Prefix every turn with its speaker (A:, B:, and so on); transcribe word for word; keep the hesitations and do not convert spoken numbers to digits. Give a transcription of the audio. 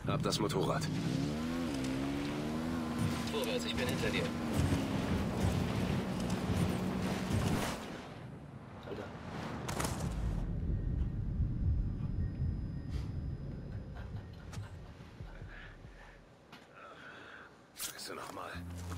A: Hab das Motorrad.
B: Vorwärts, ich bin hinter dir. Alter.
A: Scheiße nochmal.